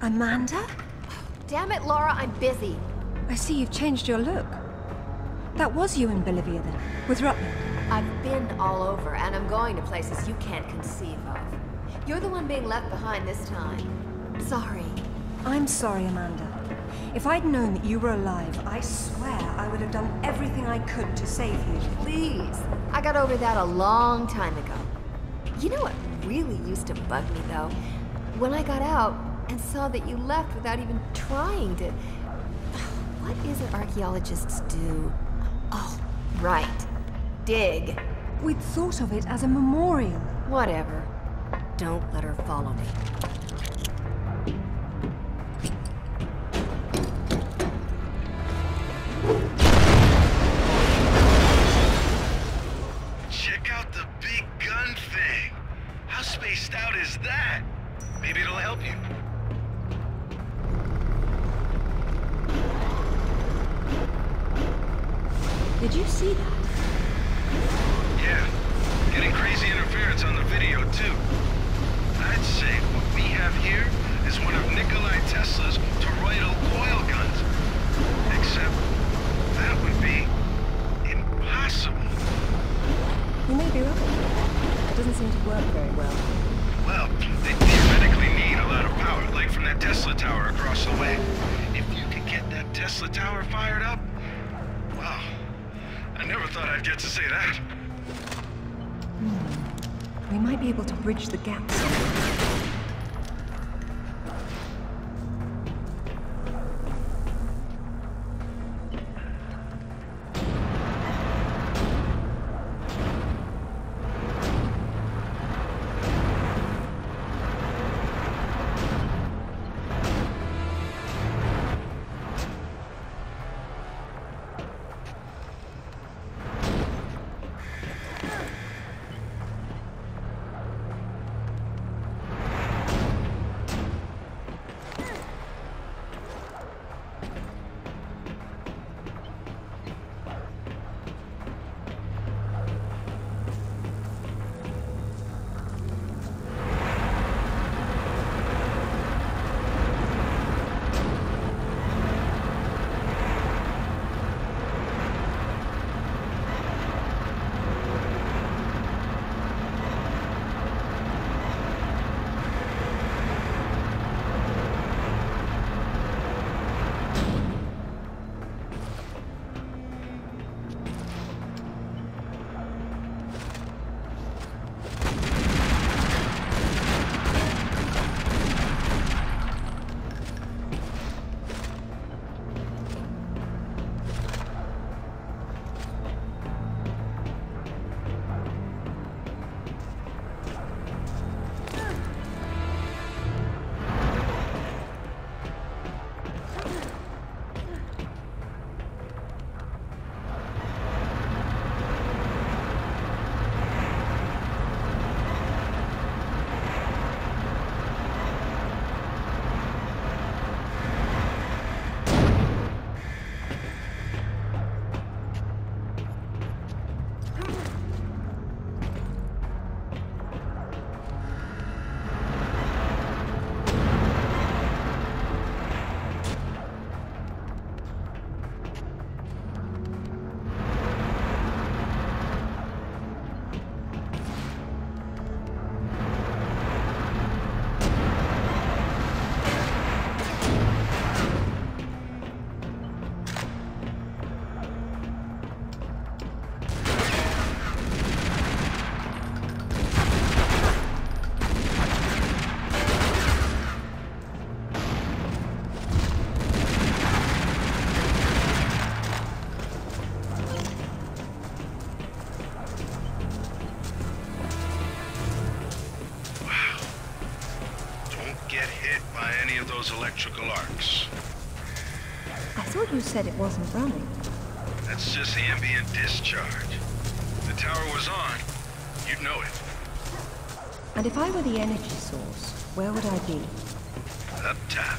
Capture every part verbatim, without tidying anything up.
Amanda? Damn it, Laura, I'm busy. I see you've changed your look. That was you in Bolivia then, with Rutland. I've been all over, and I'm going to places you can't conceive of. You're the one being left behind this time. Sorry. I'm sorry, Amanda. If I'd known that you were alive, I swear I would have done everything I could to save you. Please. I got over that a long time ago. You know what really used to bug me, though? When I got out and saw that you left without even trying to... What is it archaeologists do? Oh, right. Dig. We'd thought of it as a memorial. Whatever. Don't let her follow me. Check out the big gun thing. How spaced out is that? Maybe it'll help you. Did you see that? Yeah. Getting crazy interference on the video, too. I'd say what we have here is one of Nikolai Tesla's toroidal coil guns. Except that would be impossible. You may be right. It doesn't seem to work very well. Well, they theoretically need a lot of power, like from that Tesla tower across the way. If you could get that Tesla tower fired up, wow. I never thought I'd get to say that. Hmm. We might be able to bridge the gap somewhere. Electrical arcs. I thought you said it wasn't running. That's just ambient discharge. If the tower was on, you'd know it. And if I were the energy source, where would I be? Up top.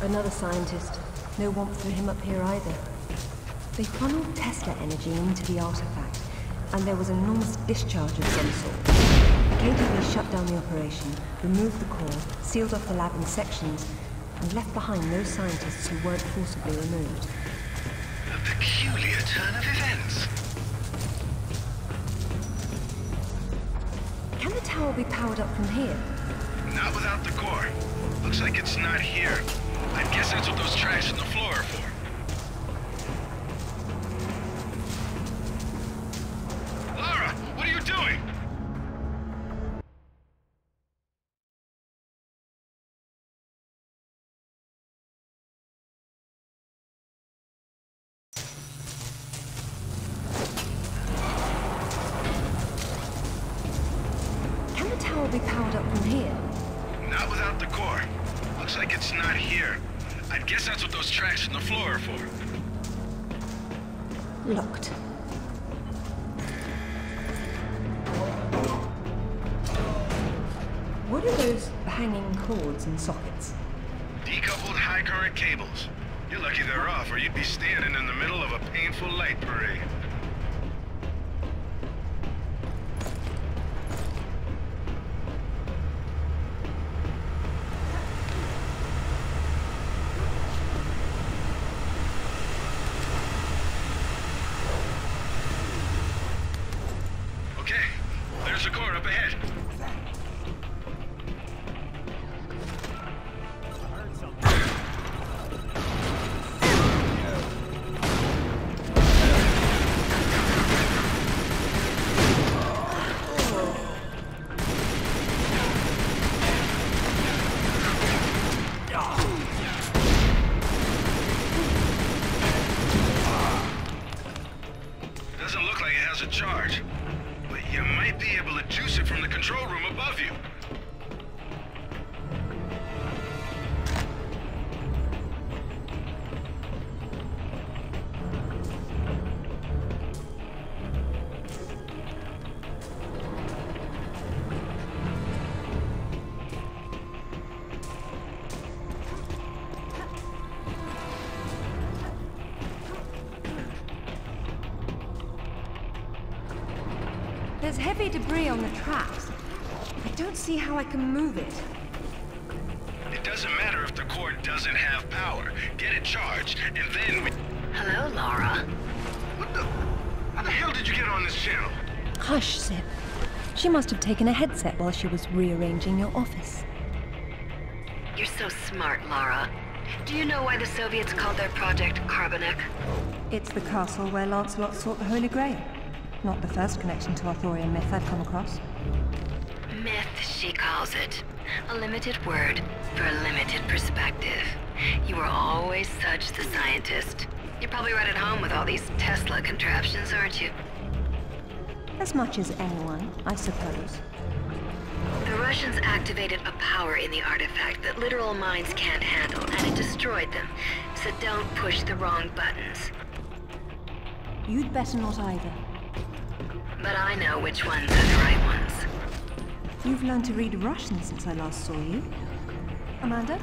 Another scientist. No warmth for him up here either. They funneled Tesla energy into the artifact, and there was an enormous discharge of some sort. The K G B shut down the operation, removed the core, sealed off the lab in sections, and left behind those scientists who weren't forcibly removed. A peculiar turn of events. Can the tower be powered up from here? Not without the core. Looks like it's not here. I guess that's what those tracks in the floor are for. Lara, what are you doing? Can the tower be powered up from here? Not without the core. Looks like it's not here. I guess that's what those tracks in the floor are for. Locked. What are those hanging cords and sockets? Decoupled high current cables. You're lucky they're off, or you'd be standing in the middle of a painful light parade. Okay, there's the core up ahead. Doesn't look like it has a charge. You might be able to juice it from the control room above you. There's heavy debris on the tracks. I don't see how I can move it. It doesn't matter if the core doesn't have power. Get it charged, and then we... Hello, Lara. What the... How the hell did you get on this channel? Hush, Zip. She must have taken a headset while she was rearranging your office. You're so smart, Lara. Do you know why the Soviets called their project Carbonek? It's the castle where Lancelot sought the Holy Grail. Not the first connection to Arthurian myth I've come across. Myth, she calls it. A limited word for a limited perspective. You were always such the scientist. You're probably right at home with all these Tesla contraptions, aren't you? As much as anyone, I suppose. The Russians activated a power in the artifact that literal minds can't handle, and it destroyed them. So don't push the wrong buttons. You'd better not either. But I know which ones are the right ones. You've learned to read Russian since I last saw you. Amanda?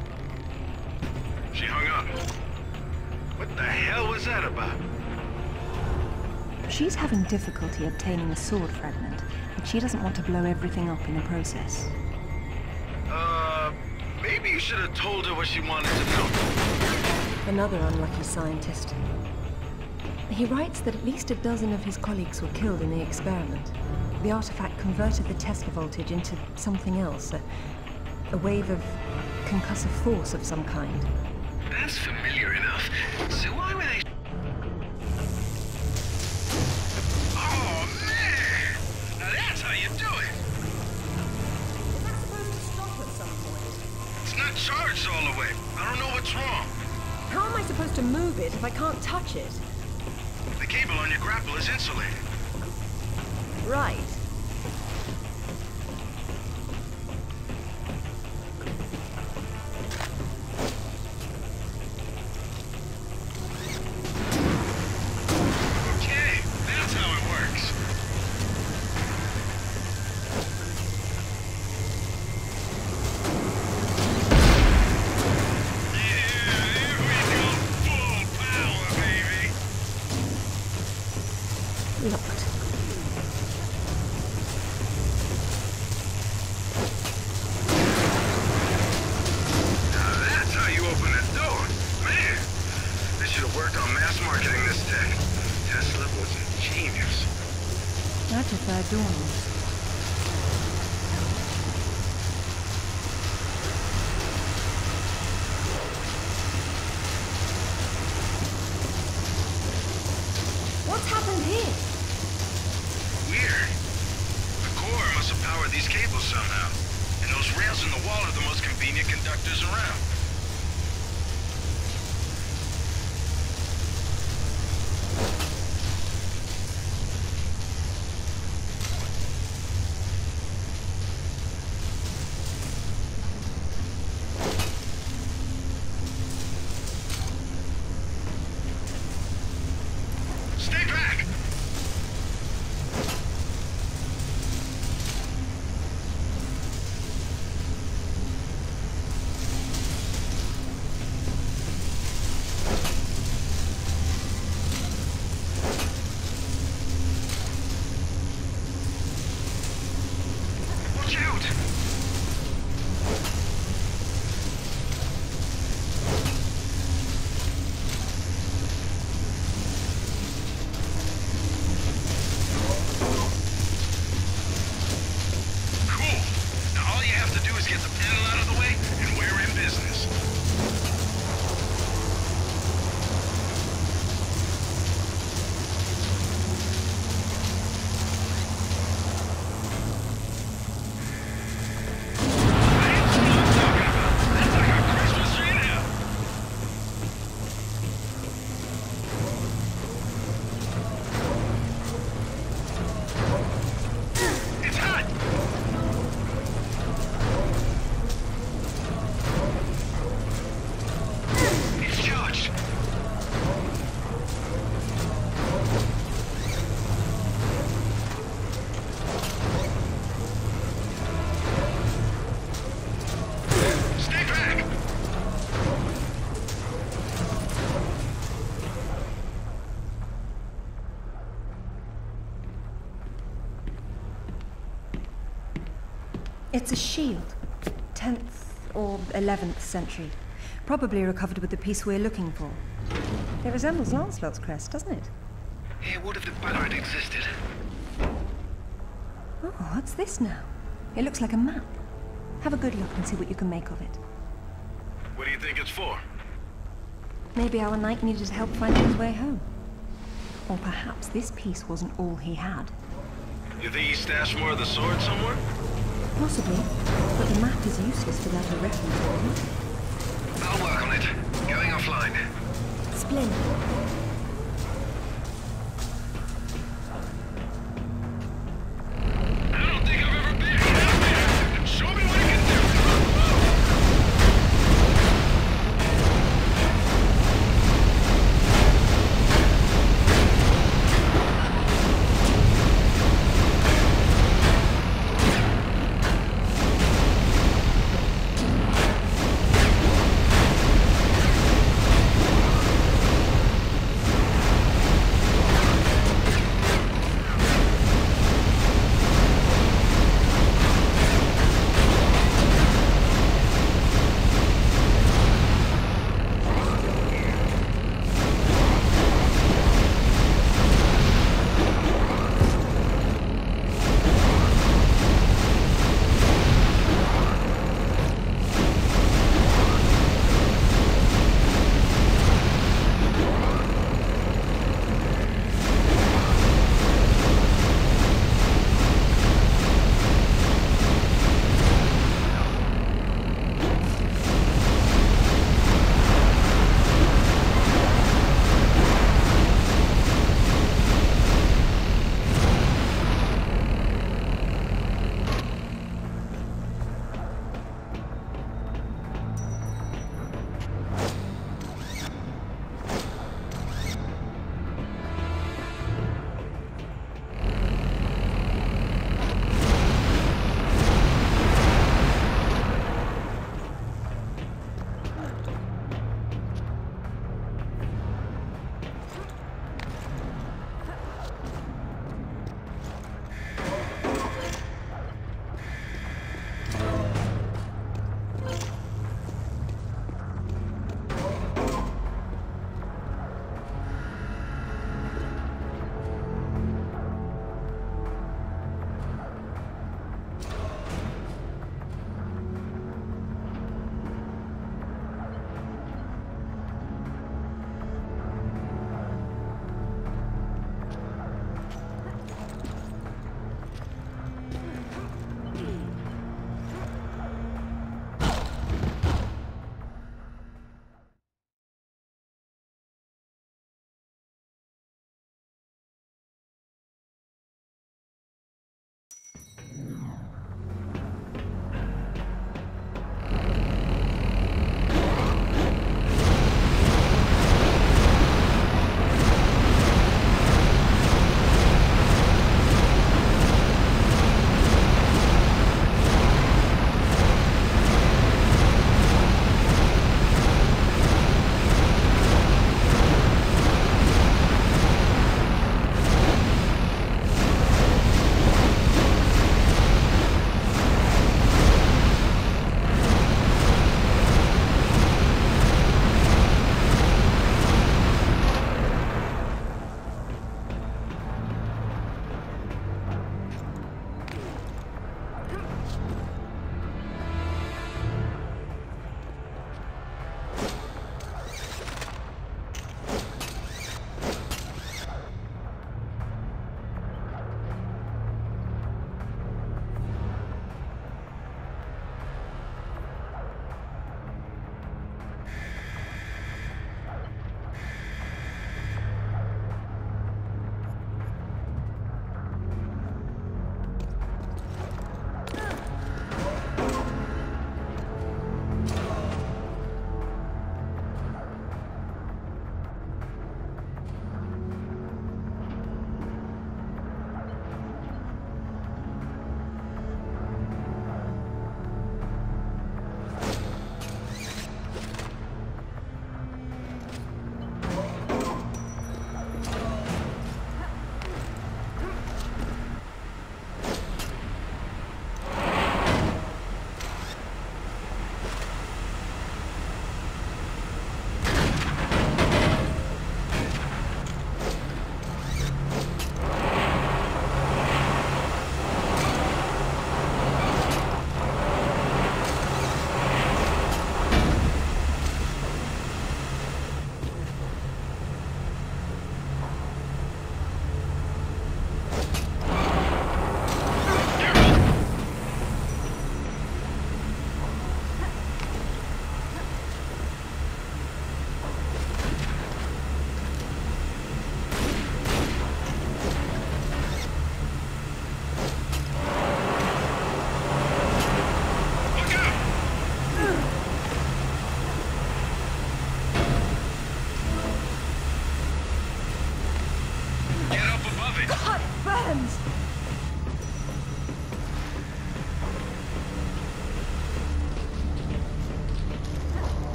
She hung up. What the hell was that about? She's having difficulty obtaining a sword fragment, but she doesn't want to blow everything up in the process. Uh, maybe you should have told her what she wanted to know. Another unlucky scientist. He writes that at least a dozen of his colleagues were killed in the experiment. The artifact converted the Tesla voltage into something else, a, a wave of concussive force of some kind. That's familiar enough. So why were they... Oh, man! Now that's how you do it! Is that supposed to stop at some point? It's not charged all the way. I don't know what's wrong. How am I supposed to move it if I can't touch it? The cable on your grapple is insulated. Right. Okay, that's how it works. dawning. What's happened here? Weird. The core must have powered these cables somehow. And those rails in the wall are the most convenient conductors around. Stay back! Watch out! Cool. Now all you have to do is get the panel out of the way, and we're in business. That's what I'm talking about. That's like a Christmas tree in hell. It's hot! It's charged. Stay back! It's a shield. tenth or eleventh century. Probably recovered with the piece we're looking for. It resembles Lancelot's crest, doesn't it? It would have the better it existed. Oh, what's this now? It looks like a map. Have a good look and see what you can make of it. What do you think it's for? Maybe our knight needed help finding his way home. Or perhaps this piece wasn't all he had. You think he stashed more of the sword somewhere? Possibly, but the map is useless without a reference point. I'll work on it. Going offline. Splendid. I don't think I've ever been out there. Show me what I can do.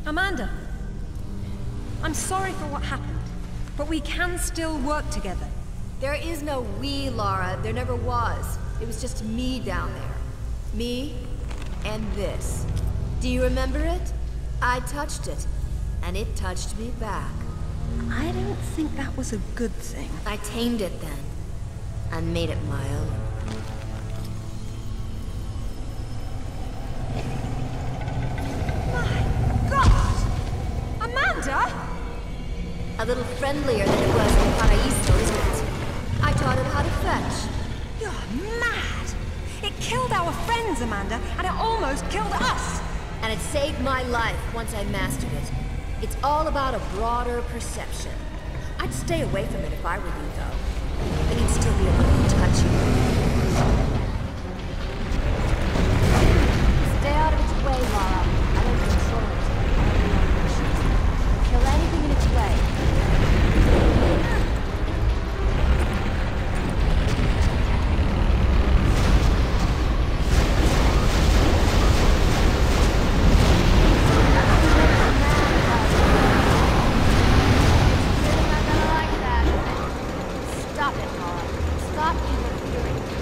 Amanda, I'm sorry for what happened, but we can still work together. There is no we, Lara. There never was. It was just me down there. Me and this. Do you remember it? I touched it, and it touched me back. I don't think that was a good thing. I tamed it then, and made it my own. My God! Amanda! A little friendlier than it was in Paraíso, isn't it? I taught it how to fetch. You're mad! It killed our friends, Amanda, and it almost killed us! And it saved my life once I mastered it. It's all about a broader perception. I'd stay away from it if I were you, though. But you'd still be a little touchy. Stay out of its way, Lara. I don't control it. Kill anything in its way. Stop it, Lara. Stop interfering.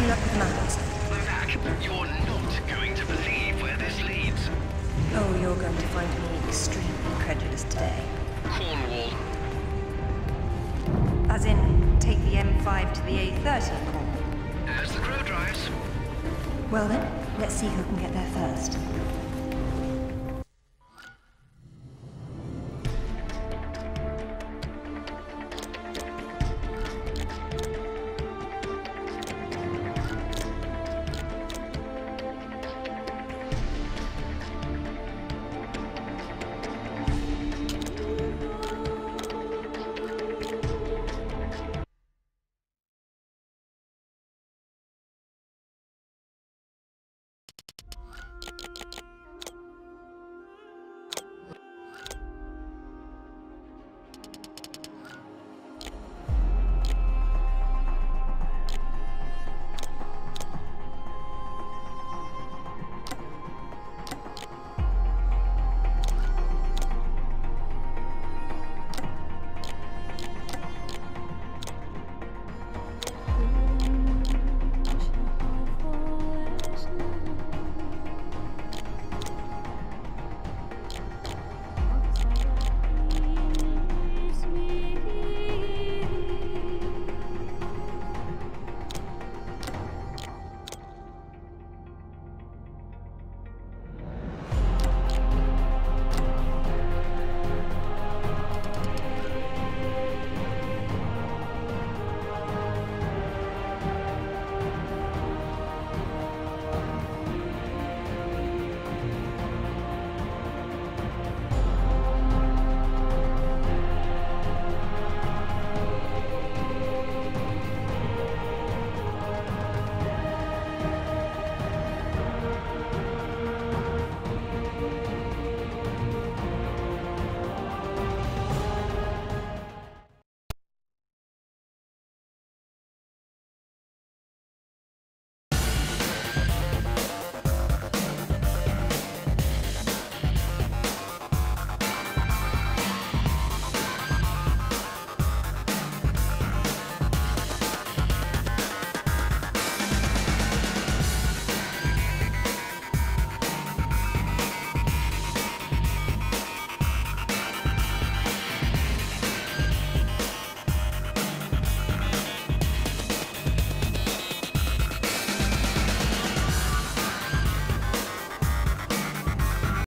luck with matters. Mac, you're not going to believe where this leads. Oh, you're going to find me extremely credulous today. Cornwall. As in, take the M five to the A thirty in Cornwall. As the crow drives. Well then, let's see who can get there first.